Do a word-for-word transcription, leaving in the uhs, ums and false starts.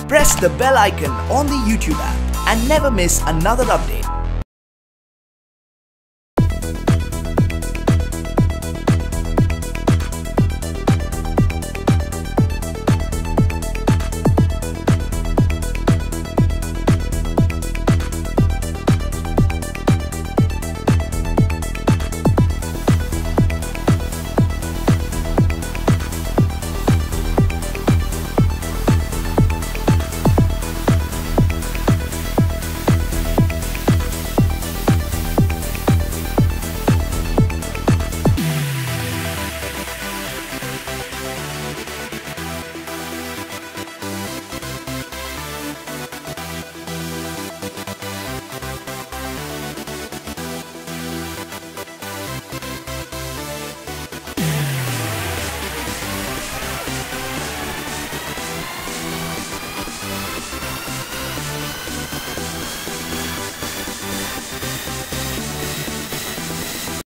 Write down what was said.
Press the bell icon on the YouTube app and never miss another update.